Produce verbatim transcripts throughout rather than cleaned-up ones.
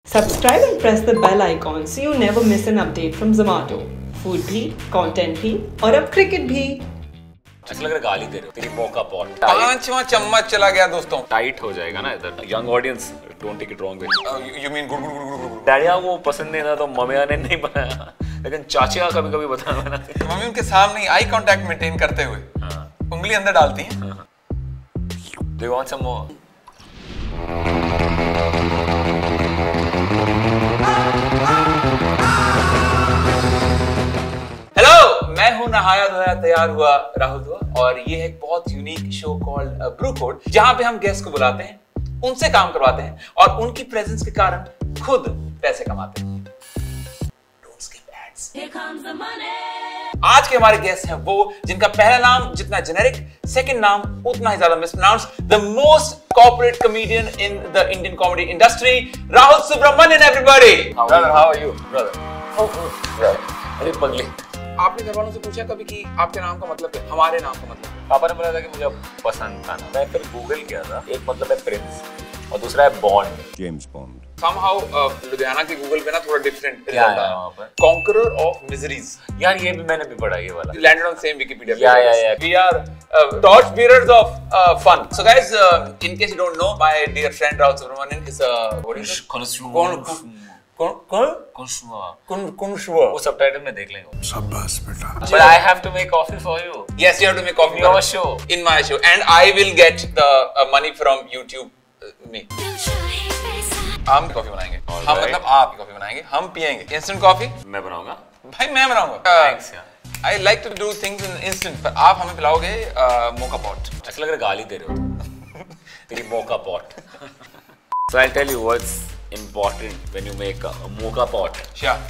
Subscribe and press the bell icon so you never miss an update from Zomato. Food भी, content भी और अब cricket भी। ऐसा लग रहा है गाली दे रहे हो। तेरी मौका पॉट पांचवा चम्मच चला गया दोस्तों। टाइट हो जाएगा ना इधर। Young audience don't take it wrong way. You mean good good good good. डैडिया को पसंद नहीं था तो मम्मिया ने नहीं बनाया, लेकिन चाची का कभी कभी बताना बनाते। मम्मी उनके सामने आई कांटेक्ट मेंटेन करते हुए उंगली अंदर डालती हैं। Do you want some more? Hello, मैं हूं नहाया धोया तैयार हुआ राहुल धुआ और ये है एक बहुत unique show called Brew Code, जहां पे हम गेस्ट को बुलाते हैं, उनसे काम करवाते हैं और उनकी प्रेजेंस के कारण खुद पैसे कमाते हैं। Don't skip ads. Here comes the money. आज के हमारे गेस्ट हैं वो जिनका पहला नाम जितना जेनेरिक, सेकंड नाम उतना ही ज्यादा mispronounce, the most corporate comedian in the Indian comedy industry, Rahul Subramanian. Everybody, brother how are you brother? अरे पगले, आपने घर वालों से पूछा कभी कि आपके नाम का मतलब है? हमारे नाम का मतलब? पापा ने बोला था कि मुझे पसंद था ना, मैं फिर गूगल किया था। एक मतलब है प्रिंस और दूसरा है bond, James Bond. Somehow Ludhiana के गूगल पे ना थोड़ा डिफरेंट क्या है वहाँ पर? Conqueror of Miseries। यार ये भी मैंने भी पढ़ा ये वाला। Landed on same Wikipedia page. Yeah, yeah, yeah. We are uh, torch bearers of uh, fun. So guys, uh, in case you don't know, my dear friend Rahul Subramanian is a what is it? Konshwa Kon kon Konshwa kon Konshwa. वो subtitle में देख लेंगे। शाबाश बेटा। But I have to make coffee for you. Yes, you have to make coffee In your for- show. In my show, and I will get the uh, money from YouTube. Uh, me. हम coffee बनाएंगे। All हम right. मतलब आप coffee बनाएंगे, हम पिएंगे। Instant coffee मैं बनाऊंगा। भाई मैं बनाऊंगा। Thanks यार। I like to do things in instant, पर आप हमें पिलाओगे मोका पॉट। ऐसा लग रहा है गाली दे रहे हो। तेरी moka pot. So I'll tell you what's important when you make a, a mocha pot Sure.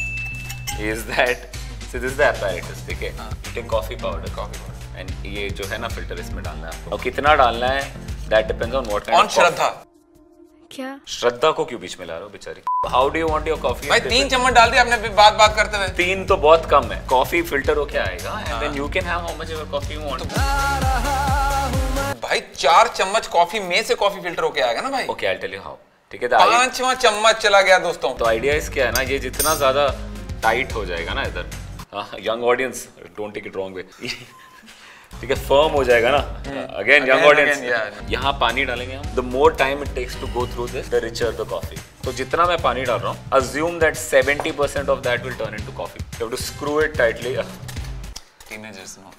is that so this is the apparatus, ठीक है? You take coffee powder, Coffee powder. and ये जो है ना फिल्टर इसमें डालना है आपको। और कितना डालना है that depends on what kind On of coffee. श्रद्धा। क्या? श्रद्धा को क्यों बीच में ला रहे हो बेचारी? How do you want your coffee? भाई तीन चम्मच डाल दिया आपने भी बात बात करते हुए। तीन तो बहुत कम है। कॉफी फिल्टर होके आएगा and then you can have how much ever coffee you want. भाई चार चम्मच कॉफी में से कॉफी फिल्टर होके आएगा ना भाई। Okay, I'll tell you how. ठीक है? तो आइए- पांचवा चम्मच चला गया दोस्तों। तो आइडिया इस क्या है ना, ये जितना ज्यादा टाइट हो जाएगा ना इधर, young audience don't take it wrong way, ठीक है, फर्म हो जाएगा ना। अगेन यंग ऑडियंस, यहाँ पानी डालेंगे हम। The more time it takes to go through this, the richer the coffee. तो जितना मैं पानी डाल रहा हूँ, assume that seventy percent of that will turn into coffee. You have to screw it tightly. Teenagers know.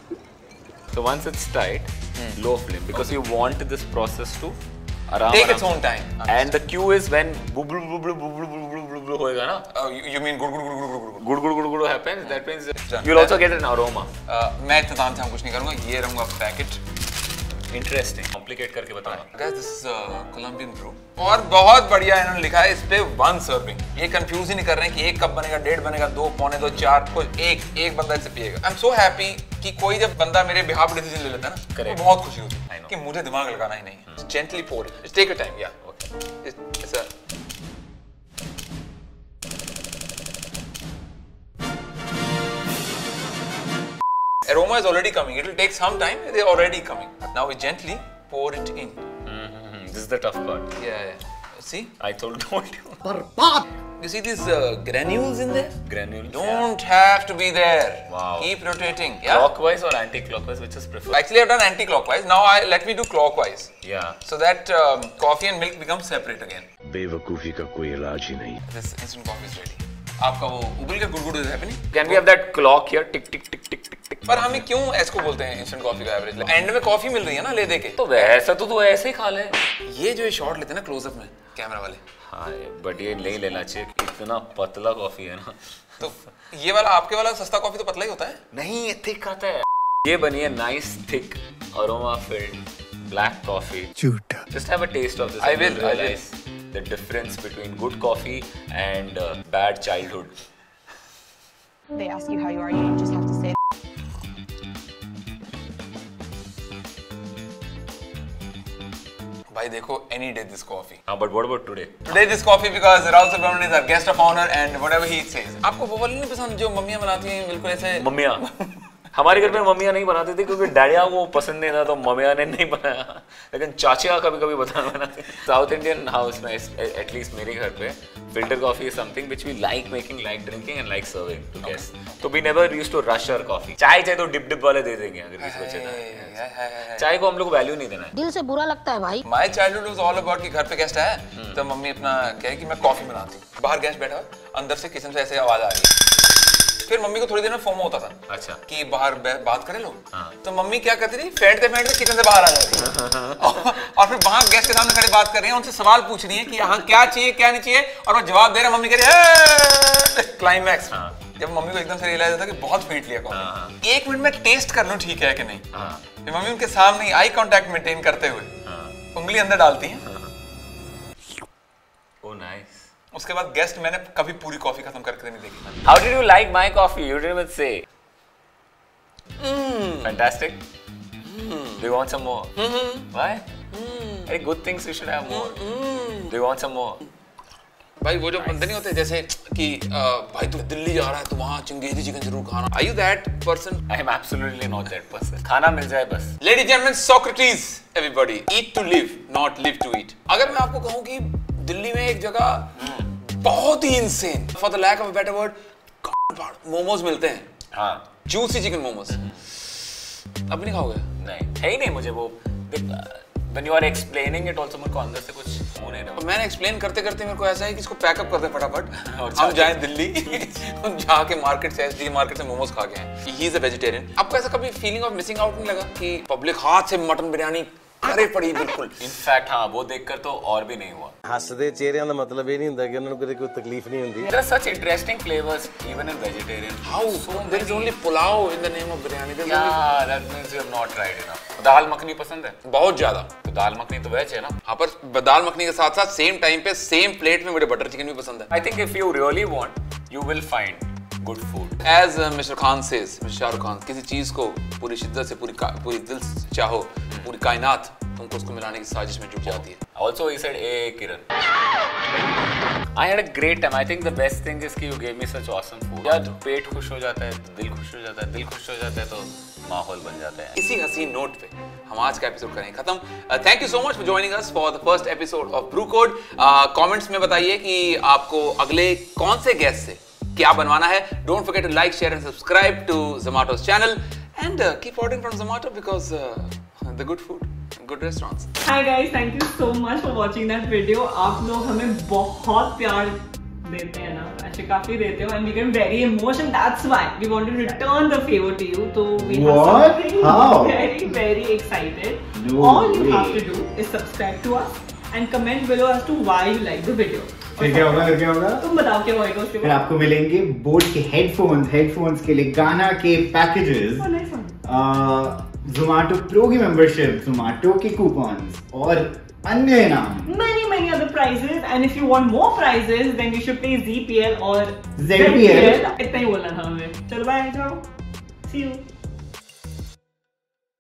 So once it's tight, low flame, because you want this process to आराम Take आराम its own time. And the cue is when बुबलु बुबलु बुबलु बुबलु बुबलु होएगा ना, Uh, you, you mean गुड़ गुड़ गुड़ गुड़ गुड़ गुड़। गुड़ गुड़ गुड़ गुड़ happens, that means done. you'll also get an aroma. Uh, मैं इतना ताम झाम कुछ नहीं करूँगा, ये रहूँगा पैकेट। Interesting. Complicate करके बताऊंगा। Guys, this is a Colombian brew और बहुत बढ़िया इन्होंने लिखा है इस पे वन सर्विंग। ये कंफ्यूज ही नहीं कर रहे हैं कि एक कप बनेगा, डेढ़ बनेगा, दो पौने दो चार, कोई एक एक बंदा इसे पिएगा। आई एम सो हैप्पी कि कोई जब बंदा मेरे बिहाफ डिसीजन ले लेता है ना, Correct. तो बहुत खुशी होती I है know. कि मुझे दिमाग लगाना ही नहीं। Gently pour it, take your time. या okay, it's a aroma is already coming. It will take some time. They're already coming. Now we gently pour it in. Mm-hmm. This is the tough part. Yeah, yeah. See? I told told you. You see these uh, granules in there? Granules. Don't have to be there. Wow. Keep rotating. Yeah. Clockwise or anti-clockwise, which is preferred? Actually, I've done anti-clockwise. Now I let me do clockwise, Yeah. so that um, coffee and milk become separate again. बेवकूफी का कोई इलाज ही नहीं। This instant coffee is ready. आपका वो उबल के गुड़ गुड़ is happening. Can we have that clock here? Tick tick tick tick tick tick. पर हमें क्यों इसको बोलते हैं instant coffee का एवरेज? एंड में कॉफी मिल रही है ना ले दे के। तो वैसा तो तू ऐसे ही खा ले। ये जो ये शॉट लेते हैं ना क्लोजअप में कैमरा वाले, हाँ, बट ये नहीं लेना चाहिए। इतना पतला कॉफी है ना। तो ये वाला आपके वाला सस्ता कॉफी तो पतला ही होता है। नहीं, थिक आता है। ये बनी है nice thick aroma filled black coffee. झूठा। Just have a taste of this. I and will, you'll I will. realize the difference between good coffee and uh, bad childhood. They ask you how you are, you just have to say. भाई देखो, any day this coffee. हाँ, but what about today? Today this coffee because Rahul Subramanian is our guest of honor and whatever he says. आपको वो वाली नहीं पसंद जो मम्मियाँ बनाती हैं बिल्कुल ऐसे? मम्मिया हमारे घर में मम्मियाँ नहीं बनाती थी क्योंकि डैडिया को पसंद नहीं था तो मम्मियाँ ने नहीं बनाया, लेकिन चाचिया कभी कभी बता बनाती। साउथ इंडियन हाउस में एटलीस्ट मेरे घर पे filter coffee is something which we like making, like drinking and like serving to guests. तो we never used to rush our coffee. चाय चाहे तो डिप डिप वाले दे देंगे अगर किसी को चाहिए। चाय को हम लोग वैल्यू नहीं देना है। दिल से बुरा लगता है भाई। My childhood was all about कि घर पे गेस्ट आया तो मम्मी अपना कहे कि मैं कॉफी बनाती हूँ, बाहर गेस्ट बैठा अंदर से किचन से ऐसे आवाज आ रही है, फिर मम्मी को थोड़ी देर में फोमो होता था। अच्छा। कि बाहर बात करें लोग। हाँ। तो मम्मी क्या करती थी, फेंटते फेंटते किचन से बाहर आ जाती है और, और फिर वहां गेस्ट के सामने खड़े बात कर रही है, उनसे सवाल पूछ रही है कि यहाँ क्या चाहिए क्या नहीं चाहिए, और वो जवाब दे रहा है, मम्मी कह रही है क्लाइमैक्स। जब मम्मी को एकदम से रियलाइज होता कि बहुत फेंट लिया कॉफी, एक मिनट में टेस्ट कर लूं ठीक है कि नहीं। फिर मम्मी उनके सामने आई कांटेक्ट मेंटेन करते हुए उंगली अंदर डालती हैं। Oh nice. उसके बाद गेस्ट मैंने कभी पूरी कॉफी खत्म करके नहीं देखी। How did you like my coffee? You didn't even say. Mm. Fantastic. Mm. Do you want some more? Mm-hmm. Why? Mm. Very good things you should have more. Mm-hmm. Do you want some more? भाई वो जो बंदे नहीं होते जैसे कि भाई तू दिल्ली जा रहा है तो वहाँ चिंगेजी चिकन जरूर खाना। Are you that person? I am absolutely not that person. खाना मिल जाए बस। Ladies and gentlemen, Socrates, everybody, eat to live, not live to eat. अगर मैं आपको कहूँ कि दिल्ली में एक जगह बहुत ही insane, for the lack of a better word, momos मिलते हैं। हाँ। Juicy chicken momos. अब नहीं खाओगे? नहीं, है ही नहीं मुझे वो। When you are explaining it also मेरे को अंदर से कुछ हो नहीं रहा। मैंने एक्सप्लेन करते करते मेरे को ऐसा है कि इसको पैकअप कर दे फटाफट और हम जाएं दिल्ली, हम जाके मार्केट से एसडी मार्केट से मोमोज खा के आए। He is a vegetarian. आपको ऐसा कभी फीलिंग ऑफ मिसिंग आउट नहीं लगा कि पब्लिक हाथ से मटन बिरयानी करे पड़ी बिल्कुल? इनफैक्ट हाँ, वो देखकर तो और भी नहीं हुआ। हसदे चेहरिਆਂ ਦਾ ਮਤਲਬ ਇਹ ਨਹੀਂ ਹੁੰਦਾ ਕਿ ਉਹਨਾਂ ਨੂੰ ਕੋਈ ਤਕਲੀਫ ਨਹੀਂ ਹੁੰਦੀ। There are such interesting flavors even in vegetarian. How? So there is only pulao in the name of biryani. Yeah, that means you have not tried enough. दाल मखनी पसंद है? बहुत ज्यादा। तो दाल मखनी तो वेज है ना? हाँ, पर दाल मखनी के साथ साथ सेम टाइम पे सेम प्लेट में मुझे बटर चिकन भी पसंद है। I think if you really want, you will find good food. As uh, Mister Khan says, Mister Shahrukh Khan, किसी चीज को पूरी शिद्दत से पूरी पूरी दिल से चाहो, पूरी कायनात तुमको उसको मिलाने की साजिश में जुट जाती है। Also he said, "Hey Kiran, I had a great time. I think the best thing is कि you gave me such awesome food. यार पेट खुश हो जाता है तो दिल खुश हो जाता है, दिल खुश हो जाता है तो माहौल बन जाता है। इसी हसीन नोट पे हम आज का एपिसोड करेंगे खत्म। Thank you so much for joining us for the first episode of Brew Code. Comments में बताइए कि आपको अगले कौन से गेस्ट से क्या बनवाना है। Don't forget to like, share and subscribe to Zomato's channel and uh, keep ordering from Zomato because uh, the good food, good restaurants. Hi guys, thank you so much for watching that video. आप लोग हमें बहुत प्यार देते हैं ना, ऐसे काफी देते हो and we get very emotional. That's why we want to return the favor to you. So we have something How? very very excited. No All you way. have to do is subscribe to us and comment below as to why you like the video. फिर क्या होगा? फिर क्या होगा? तुम बताओ क्या होगा उसके फिर बाद? आपको मिलेंगे बोट के हेडफोन्स, हेडफोन्स के लिए गाना के packages, Oh, nice one. Zomato Pro की मेंबरशिप, Zomato के कूपन्स और अन्य इनाम। Many many other prizes, and if you want more prizes, then you should play Z P L or Z P L. इतना ही बोलना था हमें। चलो बाय, जाओ। See you.